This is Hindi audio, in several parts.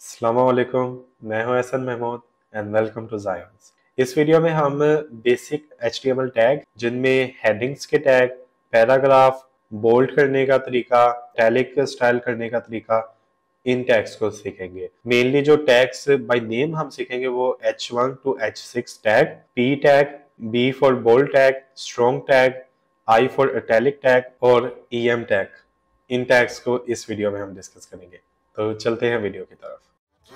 अस्सलामुअलैकुम, मैं हूं Ehsan Mahmood and welcome to Zions. इस वीडियो में हम बेसिक HTML टैग जिनमें हेडिंग्स के टैग, पैराग्राफ, बोल्ड करने का तरीका, टैलिक स्टाइल करने का तरीका, इन टैग्स को सीखेंगे। मेनली जो टैग्स बाय नेम हम सीखेंगे वो H1 to H6 tag, P tag, B for bold tag, strong tag, I for italic tag और EM टैग। इन टैग्स को इस वीडियो में हम डिस्कस करेंगे। तो चलते हैं वीडियो की तरफ।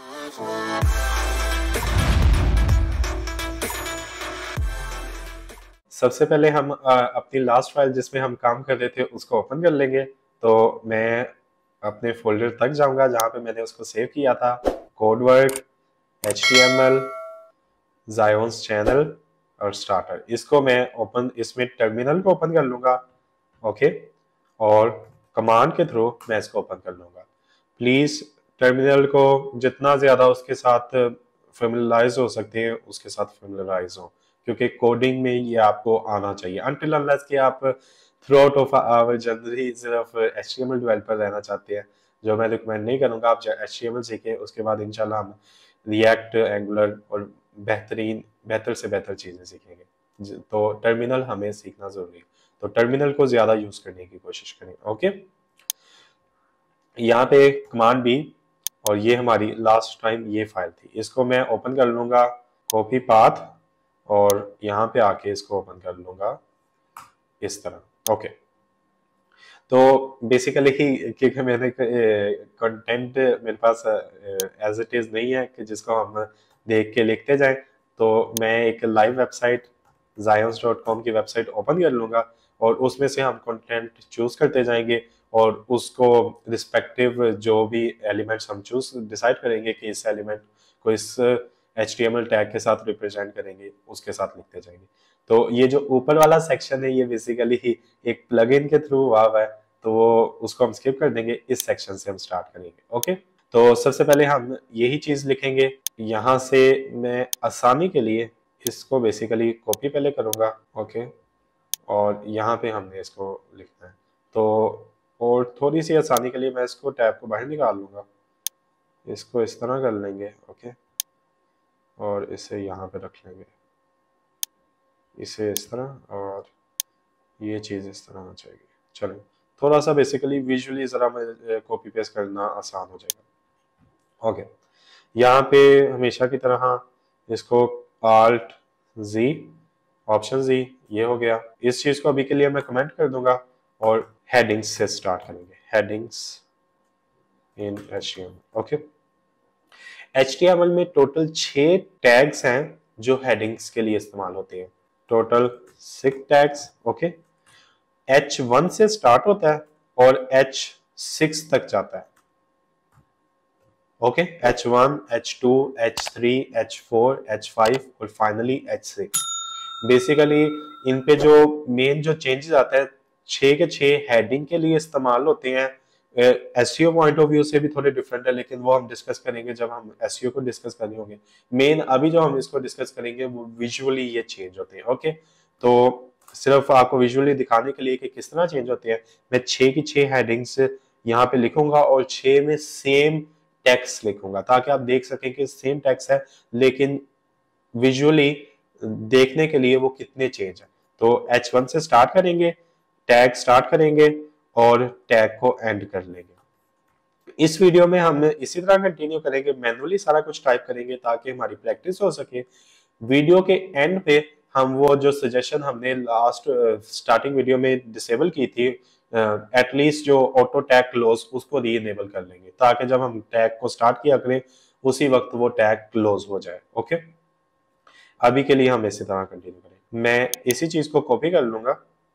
सबसे पहले हम अपनी लास्ट फाइल जिसमें हम काम कर रहे थे उसको ओपन कर लेंगे। तो मैं अपने फोल्डर तक जाऊंगा जहां पे मैंने उसको सेव किया था, कोडवर्क, HTML, ज़ायोंस चैनल और स्टार्टर। इसको मैं इसमें टर्मिनल को ओपन कर लूंगा, ओके, और कमांड के थ्रू मैं इसको ओपन कर लूंगा। प्लीज टर्मिनल को जितना ज्यादा उसके साथ फेमिलराइज हो सकते हैं उसके साथ फेमिलराइज हो, क्योंकि कोडिंग में ये आपको आना चाहिए। अनटिल अनलेस कि आप throughout of our journey सिर्फ HTML डेवलपर रहना चाहते हैं, जो मैं रिकमेंड नहीं करूंगा। आप HTML सीखें, उसके बाद इंशाल्लाह हम रिएक्ट, एंगुलर और बेहतर से बेहतर चीजें सीखेंगे। तो टर्मिनल हमें सीखना जरूरी है, तो टर्मिनल को ज्यादा यूज करने की कोशिश करें, ओके। यहाँ पे कमांड बी, और ये हमारी लास्ट टाइम ये फाइल थी, इसको मैं ओपन कर लूंगा, कॉपी पाथ, और यहाँ पे आके इसको ओपन कर लूंगा इस तरह, ओके। तो बेसिकली क्योंकि मैंने कंटेंट मेरे पास एज इट इज नहीं है कि जिसको हम देख के लिखते जाएं, तो मैं एक लाइव वेबसाइट ज़ायोंस.com की वेबसाइट ओपन कर लूंगा और उसमें से हम कंटेंट चूज करते जाएंगे और उसको रिस्पेक्टिव जो भी एलिमेंट्स हम डिसाइड करेंगे कि इस एलिमेंट को इस HTML टैग के साथ रिप्रेजेंट करेंगे, उसके साथ लिखते जाएंगे। तो ये जो ऊपर वाला सेक्शन है ये बेसिकली एक प्लगइन के थ्रू हुआ है, तो वो उसको हम स्किप कर देंगे। इस सेक्शन से हम स्टार्ट करेंगे, ओके। तो सबसे पहले हम यही चीज लिखेंगे। यहाँ से मैं आसानी के लिए इसको बेसिकली कॉपी पहले करूंगा, ओके, और यहाँ पे हमने इसको लिखना है। तो और थोड़ी सी आसानी के लिए मैं इसको टैब को बाहर निकाल लूंगा, इसको इस तरह कर लेंगे, ओके, और इसे यहाँ पे रख लेंगे, इसे इस तरह, और ये चीज इस तरह होना चाहिए। चलो, थोड़ा सा बेसिकली विजुअली जरा कॉपी पेस्ट करना आसान हो जाएगा, ओके। यहाँ पे हमेशा की तरह इसको Alt Z, ऑप्शन Z, ये हो गया। इस चीज को अभी के लिए मैं कमेंट कर दूंगा और हेडिंग्स से स्टार्ट करेंगे, headings in HTML, okay. HTML में टोटल 6 टैग्स हैं जो हेडिंग्स के लिए इस्तेमाल होते हैं, टोटल 6 टैग्स, ओके। H1 से स्टार्ट होता है और H6 तक जाता है, okay. H1, H2, H3, H4, H5 और फाइनली H6। बेसिकली इन पे जो मेन जो चेंजेस आता है 6 के 6 हेडिंग के लिए इस्तेमाल होते हैं। SEO पॉइंट ऑफ व्यू से भी थोड़े डिफरेंट है, लेकिन वो हम डिस्कस करेंगे जब हम SEO को डिस्कस करने होंगे। मेन अभी जो हम इसको डिस्कस करेंगे वो विजुअली ये चेंज होते हैं, ओके। तो सिर्फ आपको विजुअली दिखाने के लिए कि किस तरह चेंज होते हैं, मैं 6 की 6 हेडिंग्स यहाँ पे लिखूंगा और 6 में सेम टेक्स्ट लिखूंगा ताकि आप देख सकें कि सेम टेक्स्ट है, लेकिन विजुअली देखने के लिए वो कितने चेंज है। तो H1 से स्टार्ट करेंगे, टैग स्टार्ट करेंगे और टैग को एंड कर लेंगे। इस वीडियो में हम इसी तरह कंटिन्यू करेंगे, मैनुअली सारा कुछ टाइप करेंगे ताकि हमारी प्रैक्टिस हो सके। वीडियो के एंड पे हम वो जो सजेशन हमने लास्ट स्टार्टिंग वीडियो में डिसेबल की थी, एटलीस्ट जो ऑटो टैग क्लोज, उसको री इनेबल कर लेंगे ताकि जब हम टैग को स्टार्ट किया करें उसी वक्त वो टैग क्लोज हो जाए, ओके। अभी के लिए हम इसी तरह कंटिन्यू करें। मैं इसी चीज को कॉपी कर लूंगा,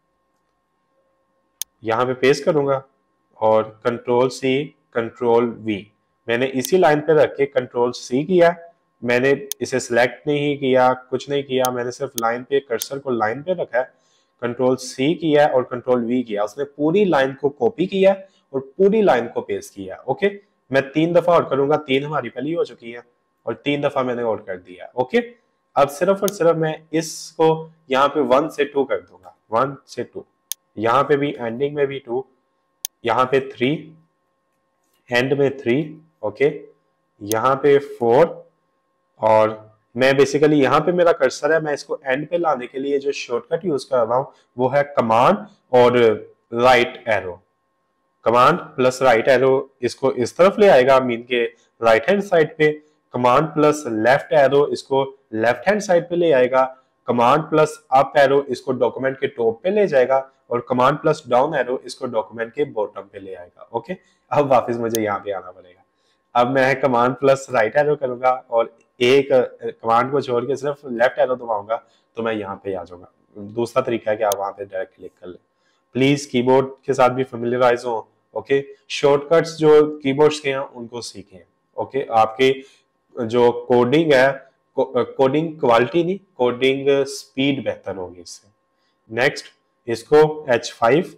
यहाँ पे पेस्ट करूंगा और कंट्रोल C, कंट्रोल V, मैंने इसी लाइन पे रख के कंट्रोल C किया। मैंने इसे सिलेक्ट नहीं किया, कुछ नहीं किया, मैंने सिर्फ लाइन पे कर्सर को लाइन पे रखा है, कंट्रोल C किया और कंट्रोल V किया। उसने पूरी लाइन को कॉपी किया और पूरी लाइन को पेस्ट किया, ओके। मैं 3 दफा और करूंगा, 3 हमारी पहली हो चुकी है और 3 दफा मैंने और कर दिया, ओके। अब सिर्फ और सिर्फ मैं इसको यहाँ पे 1 से 2 कर दूंगा, 1 से 2, यहाँ पे भी एंडिंग में भी 2, यहाँ पे 3, एंड में 3, ओके, यहाँ पे 4, और मैं बेसिकली यहाँ पे मेरा कर्सर है, मैं इसको एंड पे लाने के लिए जो शॉर्टकट यूज कर रहा हूँ वो है कमांड और right arrow. Command plus right arrow इसको इस तरफ ले आएगा मीन के राइट हैंड साइड पे, कमांड प्लस लेफ्ट एरो इसको लेफ्ट हैंड साइड पे ले आएगा, कमांड प्लस अप एरो इसको डॉक्यूमेंट के टॉप पे ले जाएगा, और कमांड प्लस डाउन एरो इसको डॉक्यूमेंट के बॉटम पे ले आएगा। ओके, अब वापस मुझे यहाँ पे आना पड़ेगा। अब मैं कमांड प्लस राइट एरो करूंगा और एक कमांड को छोड़ के सिर्फ लेफ्ट एरो दबाऊंगा तो मैं यहाँ पे आ जाऊंगा। दूसरा तरीका है कि आप वहां पे डायरेक्ट क्लिक कर लें। प्लीज कीबोर्ड के साथ भी फेमिलियराइज हो। ओके, शॉर्टकट्स जो कीबोर्ड्स के हैं उनको सीखें। ओके, आपकी जो कोडिंग है, कोडिंग क्वालिटी नहीं, कोडिंग स्पीड बेहतर होगी इससे। नेक्स्ट, इसको H5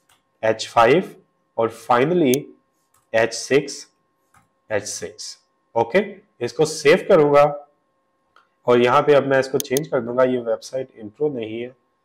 H5 और फाइनली H6 H6। ओके, इसको सेव करूंगा और यहाँ पे अब मैं इसको चेंज कर दूंगा, ये वेबसाइट इंट्रो नहीं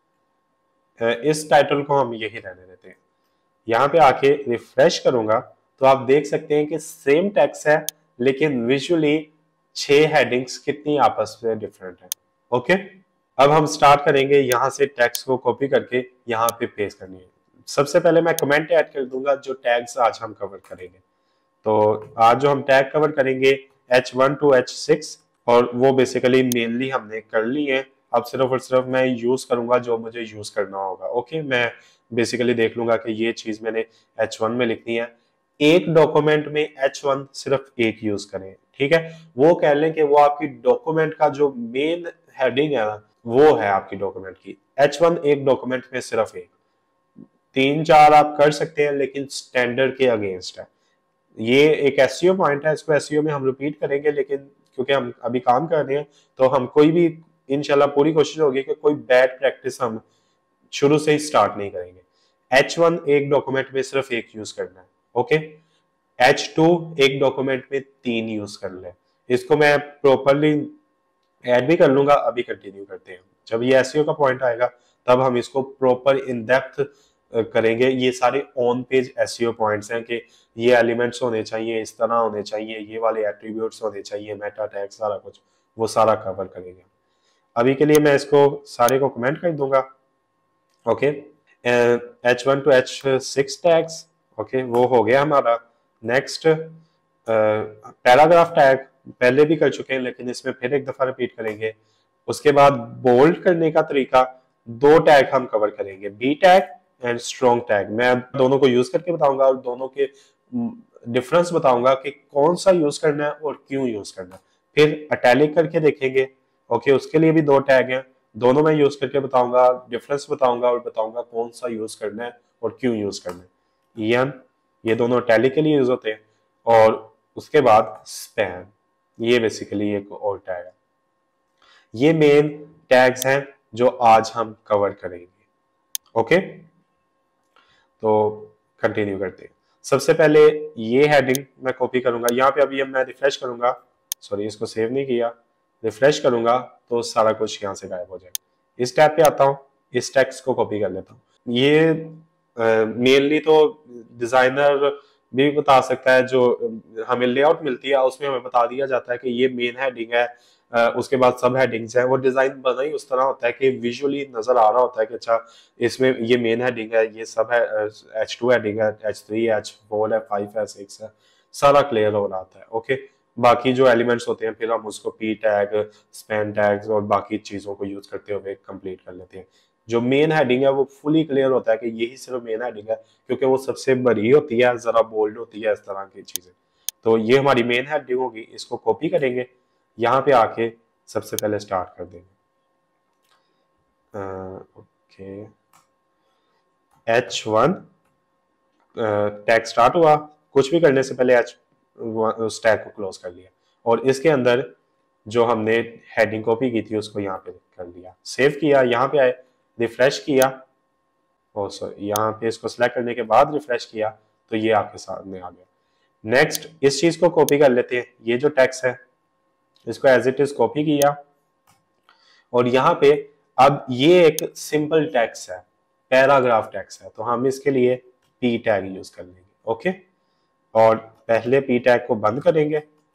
है, इस टाइटल को हम यही रहने देते हैं। यहाँ पे आके रिफ्रेश करूंगा तो आप देख सकते हैं कि सेम टेक्स्ट है लेकिन विजुअली 6 हेडिंग्स कितनी आपस में डिफरेंट है। ओके, अब हम स्टार्ट करेंगे यहाँ से टेक्स्ट को कॉपी करके यहाँ पे पेस्ट करनी है। सबसे पहले मैं कमेंट ऐड कर दूंगा जो टैग्स आज हम कवर करेंगे। तो आज जो हम टैग कवर करेंगे H1 to H6, और वो बेसिकली मेनली हमने कर ली है। अब सिर्फ और सिर्फ मैं यूज करूंगा जो मुझे यूज करना होगा। ओके, मैं बेसिकली देख लूंगा कि ये चीज मैंने H1 में लिखनी है। एक डॉक्यूमेंट में H1 सिर्फ एक यूज करें, ठीक है। वो कह लें कि वो आपकी डॉक्यूमेंट का जो मेन हेडिंग है ना, वो है आपकी डॉक्यूमेंट की। H1 एक डॉक्यूमेंट में सिर्फ एक, 3-4 आप कर सकते हैं लेकिन स्टैंडर्ड के अगेंस्ट है। ये एक एसईओ पॉइंट है, इसको एसईओ में हम रिपीट करेंगे, लेकिन क्योंकि हम अभी काम कर रहे हैं तो हम कोई भी इंशाल्लाह पूरी कोशिश होगी कि कोई बैड प्रैक्टिस हम शुरू से ही स्टार्ट नहीं करेंगे। H1 एक डॉक्यूमेंट में सिर्फ एक यूज करना है। ओके, H2 एक डॉक्यूमेंट में 3 यूज कर ले। इसको मैं प्रॉपरली ऐड भी कर लूंगा, अभी कंटिन्यू करते हैं। जब ये एसईओ का पॉइंट आएगा तब हम इसको प्रॉपर इन डेप्थ करेंगे। ये सारे ऑन पेज एसईओ पॉइंट्स हैं कि ये एलिमेंट्स होने चाहिए, इस तरह होने चाहिए, ये वाले एट्रीब्यूट्स होने चाहिए, मेटा टैग, सारा कुछ वो सारा कवर करेंगे। अभी के लिए मैं इसको सारे को कमेंट कर दूंगा। Okay, H1 to H6 tags, okay, वो हो गया हमारा। नेक्स्ट, पैराग्राफ टैग पहले भी कर चुके हैं लेकिन इसमें फिर एक दफा रिपीट करेंगे। उसके बाद बोल्ड करने का तरीका, 2 टैग हम कवर करेंगे, B tag and strong tag. मैं दोनों को यूज करके बताऊंगा और दोनों के डिफरेंस बताऊंगा कि कौन सा यूज करना है और क्यों यूज करना है। फिर अटैलिक करके देखेंगे। ओके, उसके लिए भी 2 टैग हैं, दोनों मैं यूज करके बताऊंगा, डिफरेंस बताऊंगा और बताऊंगा कौन सा यूज करना है और क्यों यूज करना है। ये दोनों अटैलिक के लिए यूज होते हैं। और उसके बाद स्पैन, ये बेसिकली एक और टैग है। ये मेन टैग्स हैं जो आज हम कवर करेंगे। ओके, तो कंटिन्यू करते हैं। सबसे पहले ये हेडिंग मैं कॉपी करूंगा, यहाँ पे अभी मैं रिफ्रेश करूंगा, सॉरी इसको सेव नहीं किया, रिफ्रेश करूंगा तो सारा कुछ यहाँ से गायब हो जाएगा। इस टैब पे आता हूँ, इस टेक्स्ट को कॉपी कर लेता हूँ। ये मेनली तो डिजाइनर भी बता सकता है, जो हमें लेआउट मिलती है उसमें हमें बता दिया जाता है कि ये मेन हेडिंग है, उसके बाद सब हेडिंग्स हैं। वो डिजाइन बना ही उस तरह होता है कि विजुअली नजर आ रहा होता है कि अच्छा इसमें ये मेन हेडिंग है, ये सब है, H2 हेडिंग है, H3 है, H4 है, 5 है, 6 है, सारा क्लियर हो रहा आता है। ओके, बाकी जो एलिमेंट्स होते हैं फिर हम उसको पी टैग, स्पैन टैग्स और बाकी चीजों को यूज करते हुए कंप्लीट कर लेते हैं। जो मेन हेडिंग है वो फुली क्लियर होता है कि यही सिर्फ मेन हेडिंग है, क्योंकि वो सबसे बड़ी होती है, जरा बोल्ड होती है, इस तरह की चीजें। तो ये हमारी मेन हेडिंग होगी, इसको कॉपी करेंगे, यहाँ पे आके सबसे पहले स्टार्ट कर देंगे। ओके, H1 टैग स्टार्ट हुआ, कुछ भी करने से पहले उस टैग को क्लोज कर लिया और इसके अंदर जो हमने हेडिंग कॉपी की थी उसको यहाँ पे कर लिया, सेव किया, यहाँ पे आए, रिफ्रेश किया, और सॉरी यहाँ पे इसको सिलेक्ट करने के बाद रिफ्रेश किया तो ये आपके सामने आ गया। नेक्स्ट, इस चीज को कॉपी कर लेते हैं, ये जो टेक्स्ट है इसको एज इट इज कॉपी किया और यहाँ पे अब ये एक सिंपल टेक्स्ट है, पैराग्राफ टेक्स्ट है, तो हम इसके लिए पी टैग यूज कर लेंगे। ओके, और पहले पी टैग को बंद करेंगे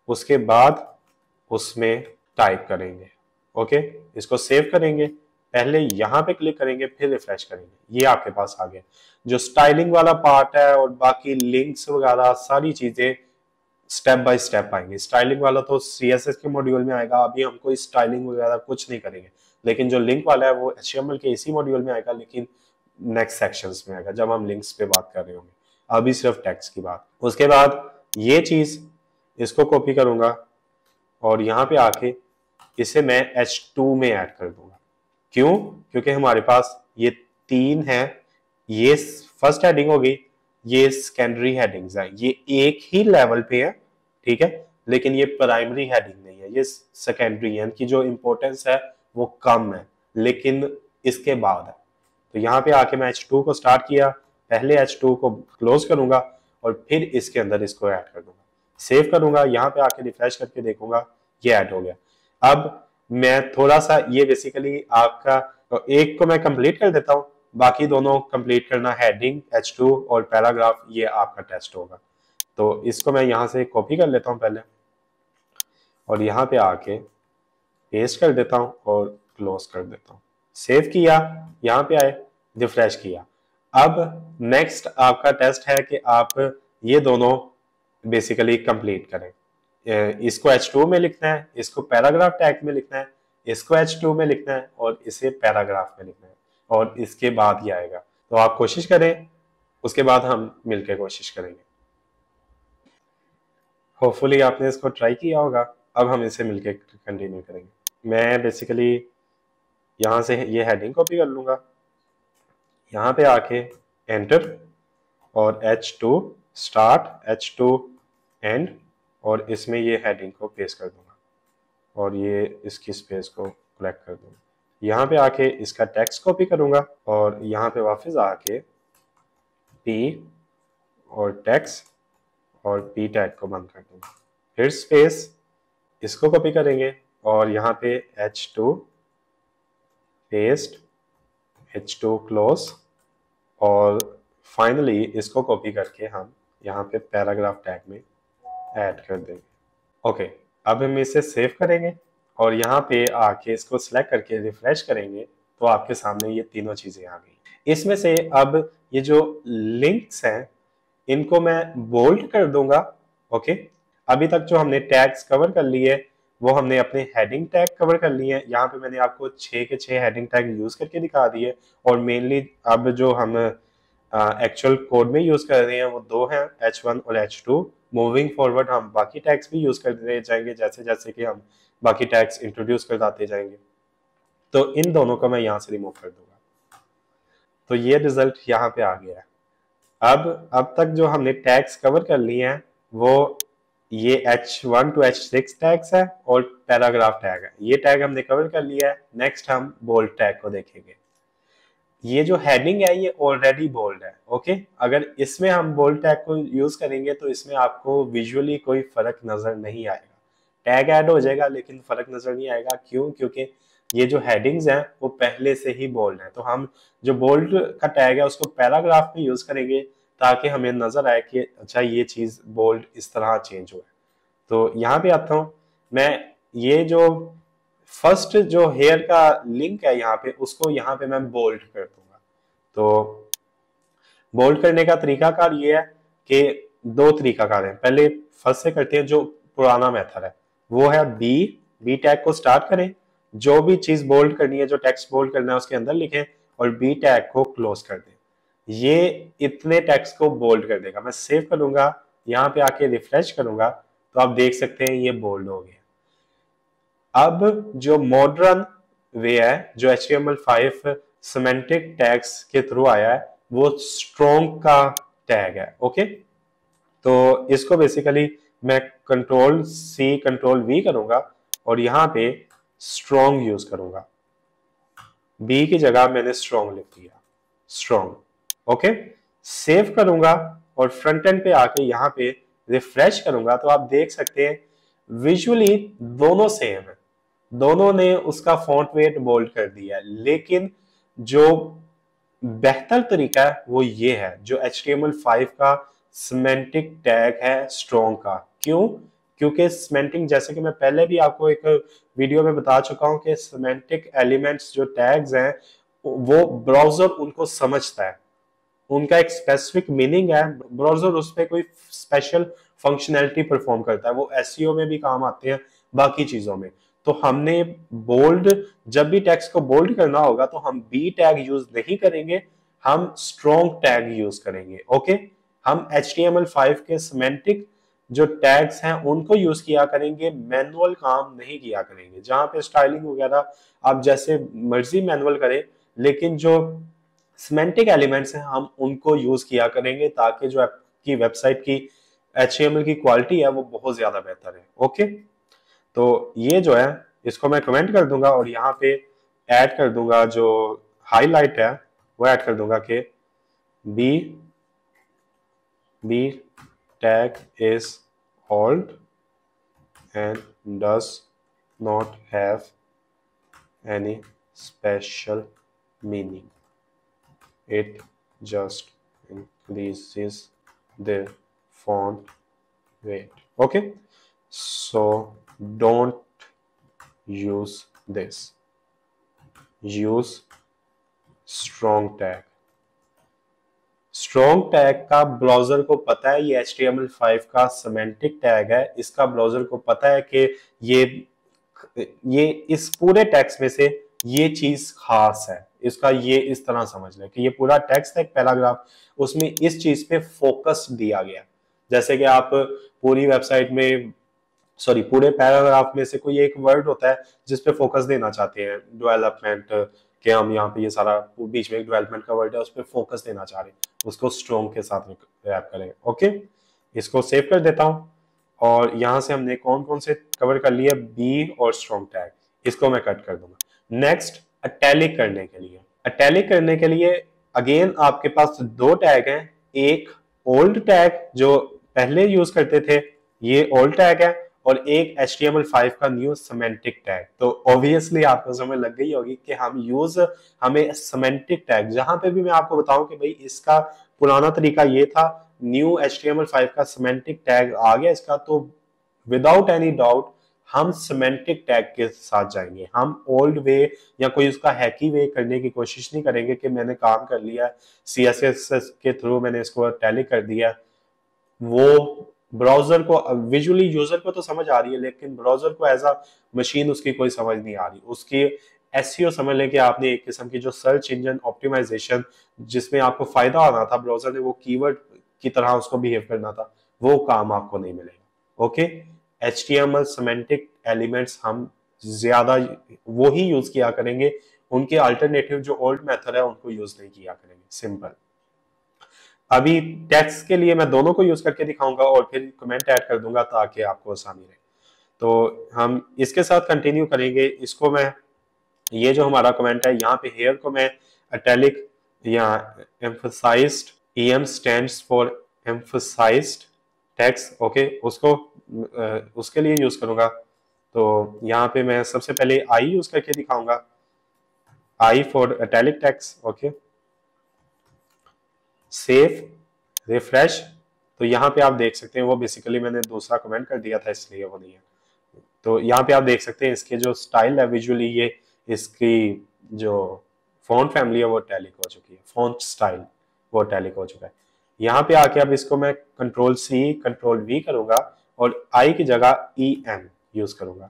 उसके बाद उसमें टाइप करेंगे। ओके, इसको सेव करेंगे, पहले यहां पे क्लिक करेंगे, फिर रिफ्रेश करेंगे, ये आपके पास आ गया। जो स्टाइलिंग वाला पार्ट है और बाकी लिंक्स वगैरह सारी चीजें स्टेप बाय स्टेप आएंगे। स्टाइलिंग वाला तो सीएसएस के मॉड्यूल में आएगा, अभी हम कोई स्टाइलिंग वगैरह कुछ नहीं करेंगे। लेकिन जो लिंक वाला है वो एचटीएमएल के इसी मॉड्यूल में आएगा, लेकिन नेक्स्ट सेक्शंस में आएगा जब हम लिंक्स पे बात कर रहे होंगे। अभी सिर्फ टेक्स्ट की बात। उसके बाद ये चीज, इसको कॉपी करूंगा और यहाँ पे आके इसे मैं H2 में ऐड कर दूंगा। क्यों? क्योंकि हमारे पास ये 3 है, ये फर्स्ट हेडिंग होगी, ये सेकेंडरी हेडिंग्स है, ये एक ही लेवल पे है, ठीक है, लेकिन ये प्राइमरी हेडिंग नहीं है, ये सेकेंडरी है, इनकी जो इंपॉर्टेंस है वो कम है, लेकिन इसके बाद है। तो यहाँ पे आके मैं H2 को स्टार्ट किया, पहले H2 को क्लोज करूंगा और फिर इसके अंदर इसको ऐड कर दूंगा, सेव करूंगा, यहाँ पे आके रिफ्रेश करके देखूंगा, ये ऐड हो गया। अब मैं थोड़ा सा, ये बेसिकली आपका, तो एक को मैं कंप्लीट कर देता हूं, बाकी दोनों कंप्लीट करना, हेडिंग H2 और पैराग्राफ, ये आपका टेस्ट होगा। तो इसको मैं यहां से कॉपी कर लेता हूं पहले और यहाँ पे आके पेस्ट कर देता हूं और क्लोज कर देता हूं, सेव किया, यहाँ पे आए, रिफ्रेश किया। अब नेक्स्ट आपका टेस्ट है कि आप ये दोनों बेसिकली कंप्लीट करें। इसको H2 में लिखना है, इसको पैराग्राफ टैग में लिखना है, इसको H2 में लिखना है और इसे पैराग्राफ में लिखना है, और इसके बाद ही आएगा। तो आप कोशिश करें, उसके बाद हम मिलकर कोशिश करेंगे। होपफुली आपने इसको ट्राई किया होगा। अब हम इसे मिलकर कंटिन्यू करेंगे। मैं बेसिकली यहाँ से ये हेडिंग कॉपी कर लूंगा, यहाँ पे आके एंटर और H2 स्टार्ट, H2 एंड, और इसमें ये हेडिंग को पेस्ट कर दूंगा और ये इसकी स्पेस को कलेक्ट कर दूंगा। यहाँ पे आके इसका टेक्स्ट कॉपी करूंगा और यहाँ पे वापस आके P और टेक्स्ट और P टैग को बंद कर दूंगा, फिर स्पेस, इसको कॉपी करेंगे और यहाँ पे H2 पेस्ट, H2 क्लोज, और फाइनली इसको कॉपी करके हम यहाँ पे पैराग्राफ टैग में ऐड कर देंगे। ओके, अब हम इसे सेव करेंगे और यहाँ पे आके इसको सिलेक्ट करके रिफ्रेश करेंगे तो आपके सामने ये तीनों चीजें आ गई। इसमें से अब ये जो लिंक्स हैं इनको मैं बोल्ड कर दूंगा। ओके, अभी तक जो हमने टैग्स कवर कर लिए वो हमने अपने हेडिंग टैग कवर कर लिए। यहाँ पे मैंने आपको 6 के 6 हेडिंग टैग यूज करके दिखा दिए, और मेनली अब जो हम एक्चुअल कोड में यूज कर रहे हैं वो दो हैं, H1 और H2। मूविंग फॉरवर्ड हम बाकी टैग्स भी यूज करते जाएंगे जैसे जैसे कि हम बाकी टैग्स इंट्रोड्यूस करते जाएंगे। तो इन दोनों को मैं यहाँ से रिमूव कर दूंगा। तो ये रिजल्ट यहाँ पे आ गया है। अब तक जो हमने टैग्स कवर कर लिए हैं वो ये H1 to H6 टैग्स है और पैराग्राफ टैग है, ये टैग हमने कवर कर लिया है। नेक्स्ट हम बोल्ड टैग को देखेंगे। ये जो हेडिंग है ये ऑलरेडी बोल्ड है। ओके, अगर इसमें हम बोल्ड टैग को यूज करेंगे तो इसमें आपको विजुअली कोई फर्क नजर नहीं आएगा, टैग ऐड हो जाएगा लेकिन फर्क नजर नहीं आएगा। क्यों? क्योंकि ये जो हेडिंग्स हैं वो पहले से ही बोल्ड है। तो हम जो बोल्ड का टैग है उसको पैराग्राफ में यूज करेंगे ताकि हमें नजर आए कि अच्छा ये चीज बोल्ड इस तरह चेंज हुआ है। तो यहाँ पे आता हूँ मैं, ये जो फर्स्ट जो हेयर का लिंक है यहाँ पे उसको यहाँ पे मैं बोल्ड कर दूंगा। तो बोल्ड करने का तरीकाकार ये है कि दो तरीकाकार है। पहले फर्स्ट से करते हैं, जो पुराना मेथड है वो है बी टैग को स्टार्ट करें, जो भी चीज बोल्ड करनी है, जो टेक्स्ट बोल्ड करना है उसके अंदर लिखें और बी टैग को क्लोज कर दें। ये इतने टेक्स्ट को बोल्ड कर देगा। मैं सेव करूंगा, यहाँ पे आके रिफ्रेश करूंगा तो आप देख सकते हैं ये बोल्ड हो गया। अब जो मॉडर्न वे है, जो HTML5 सिमेंटिक टैग्स के थ्रू आया है, वो स्ट्रॉन्ग का टैग है। ओके, तो इसको बेसिकली मैं कंट्रोल C कंट्रोल V करूंगा और यहाँ पे स्ट्रॉन्ग यूज करूंगा। बी की जगह मैंने स्ट्रॉन्ग लिख दिया, स्ट्रॉन्ग। ओके, सेव करूंगा और फ्रंट एंड पे आके यहाँ पे रिफ्रेश करूंगा तो आप देख सकते हैं विजुअली दोनों सेम है, दोनों ने उसका फॉन्ट वेट बोल्ड कर दिया है। लेकिन जो बेहतर तरीका है वो ये है जो HTML5 का सिमेंटिक टैग है स्ट्रॉन्ग का। क्यों? क्योंकि सिमेंटिक, जैसे कि मैं पहले भी आपको एक वीडियो में बता चुका हूं कि सिमेंटिक एलिमेंट्स जो टैग्स हैं वो ब्राउजर उनको समझता है, उनका एक स्पेसिफिक मीनिंग है, ब्राउजर उस पर कोई स्पेशल फंक्शनैलिटी परफॉर्म करता है, वो एसईओ में भी काम आते हैं, बाकी चीजों में। तो हमने बोल्ड, जब भी टेक्स्ट को बोल्ड करना होगा तो हम बी टैग यूज नहीं करेंगे, हम स्ट्रॉन्ग टैग यूज करेंगे। ओके, हम HTML5 के सिमेंटिक जो टैग्स हैं उनको यूज किया करेंगे, मैनुअल काम नहीं किया करेंगे। जहां पे स्टाइलिंग वगैरह आप जैसे मर्जी मैनुअल करें, लेकिन जो सिमेंटिक एलिमेंट्स हैं हम उनको यूज किया करेंगे ताकि जो आपकी वेबसाइट की HTML की क्वालिटी है वो बहुत ज्यादा बेहतर है। ओके, तो ये जो है इसको मैं कमेंट कर दूंगा और यहाँ पे ऐड कर दूंगा, जो हाईलाइट है वो ऐड कर दूंगा कि B B tag is old and does not have any special meaning. It just increases the font weight. Okay, so don't use this. Use strong tag. Strong tag का ब्राउजर को पता है ये HTML5 का सिमेंटिक टैग है, इसका ब्राउजर को पता है कि ये इस पूरे टेक्स्ट में से ये चीज खास है, इसका ये इस तरह समझ लें कि ये पूरा टेक्स्ट है एक पैराग्राफ, उसमें इस चीज पे फोकस दिया गया। जैसे कि आप पूरी वेबसाइट में, सॉरी पूरे पैराग्राफ में से कोई एक वर्ड होता है जिस पे फोकस देना चाहते हैं, डेवलपमेंट के, हम यहाँ पे ये सारा बीच में एक डेवलपमेंट का वर्ड है उस पर फोकस देना चाह रहे हैं, उसको स्ट्रॉन्ग के साथ रैप करें। ओके, इसको सेव कर देता हूँ और यहाँ से हमने कौन कौन से कवर कर लिए, बी और स्ट्रॉन्ग टैग, इसको मैं कट कर दूंगा। नेक्स्ट, अटैलिक करने के लिए, अटैलिक करने के लिए अगेन आपके पास दो टैग हैं, एक ओल्ड टैग जो पहले यूज करते थे, ये ओल्ड टैग है, और एक HTML5 का न्यू सिमेंटिक टैग। तो ऑब्वियसली आपको समझ लग गई होगी कि हमें सिमेंटिक टैग, जहां पे भी मैं आपको बताऊं कि भाई इसका पुराना तरीका ये था, न्यू HTML5 का सिमेंटिक टैग आ गया इसका, तो विदाउट एनी डाउट हम सिमेंटिक टैग के साथ जाएंगे। हम ओल्ड वे या कोई उसका हैकी वे करने की कोशिश नहीं करेंगे कि मैंने काम कर लिया CSS के थ्रू, मैंने इसको टैली कर दिया। वो ब्राउजर को विजुअली यूजर को तो समझ आ रही है, लेकिन ब्राउजर को एज अ मशीन उसकी कोई समझ नहीं आ रही। उसकी एसईओ समझ लें कि आपने एक किस्म की जो सर्च इंजन ऑप्टिमाइजेशन जिसमें आपको फायदा आना था, ब्राउजर ने वो कीवर्ड की तरह उसको बिहेव करना था, वो काम आपको नहीं मिलेगा। ओके, HTML सिमेंटिक एलिमेंट्स हम ज्यादा वो ही यूज किया करेंगे, उनके अल्टरनेटिव जो ओल्ड मेथड है उनको यूज नहीं किया करेंगे। सिंपल। अभी टेक्स्ट के लिए मैं दोनों को यूज करके दिखाऊंगा और फिर कमेंट ऐड कर दूंगा ताकि आपको आसानी रहे। तो हम इसके साथ कंटिन्यू करेंगे। इसको मैं, ये जो हमारा कमेंट है यहाँ पे हेयर को मैं अटैलिक या emphasized, EM stands for emphasized text, okay, उसको उसके लिए यूज करूंगा। तो यहाँ पे मैं सबसे पहले आई यूज करके दिखाऊंगा, I for italic text. Okay, save, refresh. तो यहाँ पे आप देख सकते हैं, वो बेसिकली मैंने दूसरा कमेंट कर दिया था इसलिए वो नहीं है। तो यहाँ पे आप देख सकते हैं इसके जो स्टाइल है विजुअली, ये इसकी जो फॉन्ट फैमिली है वो टैलिक हो चुकी है, फॉन्ट स्टाइल वो टैलिक हो चुका है। यहाँ पे आके अब इसको मैं Ctrl+C Ctrl+V करूंगा और आई की जगह EM यूज करूंगा,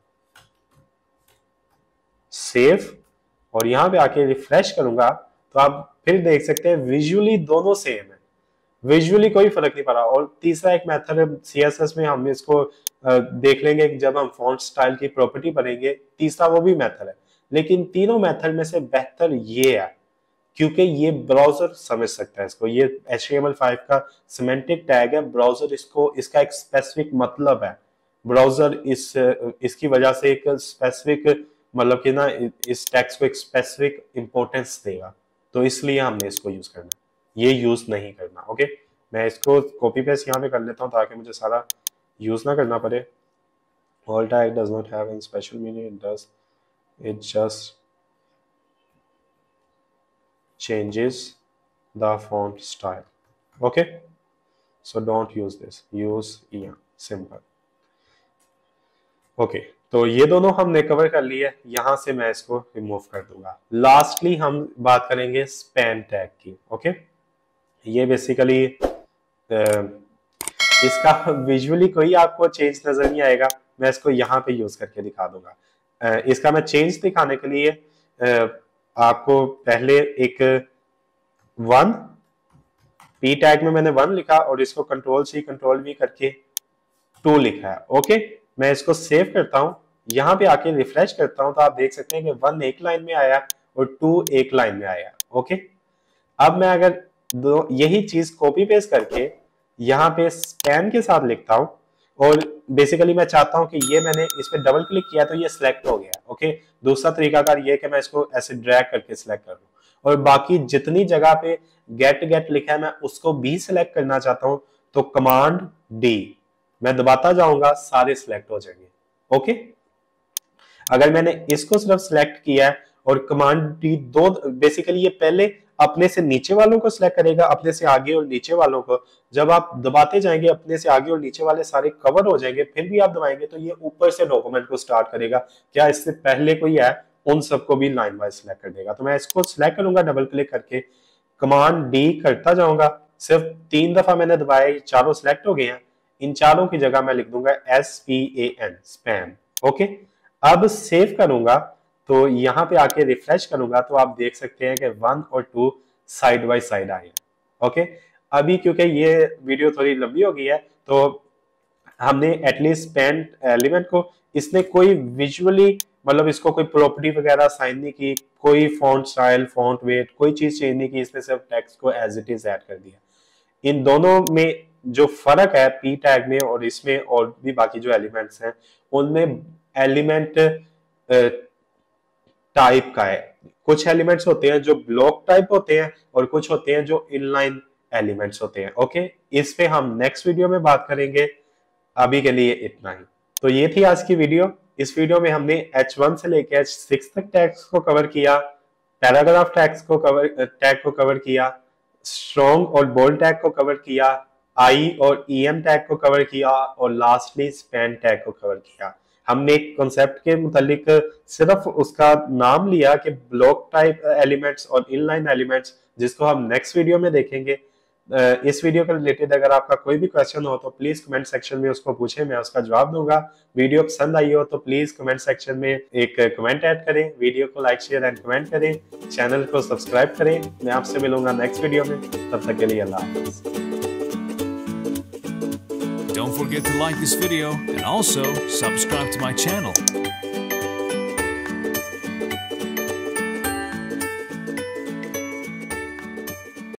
सेव, और यहाँ पे आके रिफ्रेश करूंगा तो आप फिर देख सकते हैं विजुअली दोनों सेम है, विजुअली कोई फर्क नहीं पड़ा। और तीसरा एक मेथड है CSS में, हम इसको देख लेंगे जब हम फॉन्ट स्टाइल की प्रॉपर्टी बनेंगे, तीसरा वो भी मेथड है। लेकिन तीनों मेथड में से बेहतर ये है क्योंकि ये ब्राउजर समझ सकता है इसको, ये HTML5 का सिमेंटिक टैग है, ब्राउजर इसको, इसका एक स्पेसिफिक मतलब है, ब्राउजर इसकी वजह से एक स्पेसिफिक मतलब कि ना इस टेक्स्ट को एक स्पेसिफिक इंपॉर्टेंस देगा, तो इसलिए हमने इसको यूज करना है, ये यूज नहीं करना। ओके, मैं इसको कॉपी पेस्ट यहाँ पे कर लेता हूँ ताकि मुझे सारा यूज ना करना पड़े। All tag does not have any special meaning, it does, it just changes the font style. Okay, so don't use this, use EM, simple। Okay, तो ये दोनों हमने कवर कर लिए, यहां से मैं इसको रिमूव कर दूंगा। लास्टली हम बात करेंगे स्पैन टैग की। ओके, ये बेसिकली इसका विजुअली कोई आपको चेंज नजर नहीं आएगा, मैं इसको यहाँ पे यूज करके दिखा दूंगा। इसका मैं चेंज दिखाने के लिए आपको पहले एक 1 पी टैग में मैंने 1 लिखा और इसको कंट्रोल सी कंट्रोल वी करके 2 लिखा है। ओके, मैं इसको सेव करता हूं, यहां पे आके रिफ्रेश करता हूं तो आप देख सकते हैं कि 1 एक लाइन में आया और 2 एक लाइन में आया। ओके, अब मैं अगर यही चीज कॉपी पेस्ट करके यहाँ पे स्पैन के साथ लिखता हूं और बेसिकली मैं चाहता हूं कि ये मैंने इस पे डबल क्लिक किया तो ये सिलेक्ट हो गया। ओके, दूसरा तरीकाकार ये कि मैं इसको ऐसे ड्रैग करके सिलेक्ट कर दूं और बाकी जितनी जगह पे गेट लिखा है मैं उसको भी सिलेक्ट करना चाहता हूं तो कमांड डी मैं दबाता जाऊंगा, सारे सिलेक्ट हो जाएंगे। ओके, अगर मैंने इसको सिर्फ सिलेक्ट किया है और कमांड डी दो, बेसिकली ये पहले अपने से नीचे वालों को सिलेक्ट करेगा, अपने से आगे और नीचे वालों को। जब आप दबाते जाएंगे अपने से आगे और नीचे वाले सारे कवर हो जाएंगे, फिर भी आप दबाएंगे तो ये ऊपर से डॉक्यूमेंट को स्टार्ट करेगा, क्या इससे पहले कोई है उन सबको भी लाइन वाइज सिलेक्ट कर देगा। तो मैं इसको सिलेक्ट करूंगा डबल क्लिक करके, कमांड डी करता जाऊंगा, सिर्फ 3 दफा मैंने दबाया, ये चारों सिलेक्ट हो गए हैं। इन चारों की जगह मैं लिख दूंगा SPAN स्पैम। ओके, अब सेव करूंगा तो यहाँ पे आके रिफ्रेश करूंगा तो आप देख सकते हैं कि 1 और 2 साइड बाय साइड आए हैं। ओके, अभी क्योंकि ये वीडियो थोड़ी लंबी हो गई है तो हमने एटलीस्ट स्पैन एलिमेंट को, इसने कोई विजुअली मतलब इसको कोई प्रॉपर्टी वगैरह साइन नहीं की, कोई फॉन्ट स्टाइल फॉन्ट वेट कोई चीज चेंज नहीं की, इसने सिर्फ टेक्स्ट को एज इट इज ऐड कर दिया। इन दोनों में जो फर्क है पी टैग में और इसमें और भी बाकी जो एलिमेंट्स हैं उनमें एलिमेंट टाइप का है। कुछ एलिमेंट्स होते हैं जो ब्लॉक टाइप होते हैं और कुछ होते हैं जो इनलाइन एलिमेंट्स होते हैं। ओके, इस पे हम नेक्स्ट वीडियो में बात करेंगे, अभी के लिए इतना ही। तो ये थी आज की वीडियो। इस वीडियो में हमने H1 से लेकर H6 तक टैग्स को कवर किया, पैराग्राफ टैग्स को कवर किया, स्ट्रॉन्ग और बोल्ड टैग को कवर किया, आई और EM टैग को कवर किया और लास्टली स्पैन टैग को कवर किया। हमने एक कॉन्सेप्ट के मुतालिक सिर्फ उसका नाम लिया कि ब्लॉक टाइप एलिमेंट्स और इनलाइन एलिमेंट्स, जिसको हम नेक्स्ट वीडियो में देखेंगे। इस वीडियो के रिलेटेड अगर आपका कोई भी क्वेश्चन हो तो प्लीज कमेंट सेक्शन में उसको पूछें, मैं उसका जवाब दूंगा। वीडियो पसंद आई हो तो प्लीज कमेंट सेक्शन में एक कमेंट ऐड करें, वीडियो को लाइक शेयर एंड कमेंट करें, चैनल को सब्सक्राइब करें। मैं आपसे मिलूंगा नेक्स्ट वीडियो में, तब तक के लिए अल्लाह हाफ़िज़। Don't forget to like this video and also subscribe to my channel.